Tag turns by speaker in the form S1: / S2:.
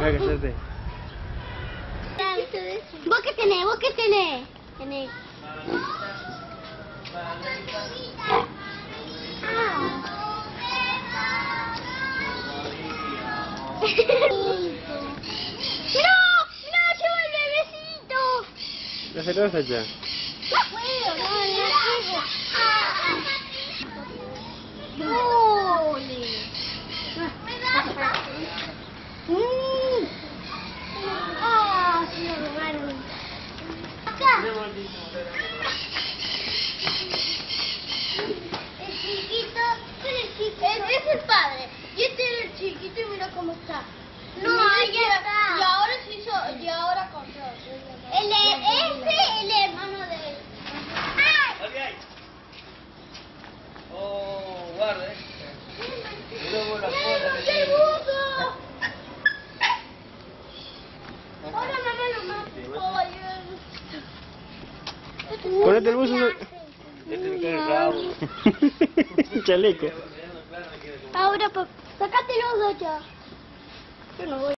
S1: cállate.
S2: ¿Vos qué tenés? ¿Vos qué tenés? Tenés. ¡No! ¡No! ¡Llevo el bebecito!
S1: La celosa ya.
S2: No puedo, no, ¡ole! ¡Ah! Se lo robaron. Acá. El chiquito, el chiquito. Ese es el padre. Y este es el chiquito y mira cómo está. No, ahí ya está. Y ahora se hizo, y ahora compró. El hermano de él. ¡Ay!
S3: Oh, guarda, luego la
S2: ¡Mira
S3: cola
S2: el buzo! Ahora mamá lo mató.
S1: Ponete el buzo.
S3: Este me queda el rabo.
S1: Chaleco.
S2: Ahora, sacate los dos ya. Yo no voy.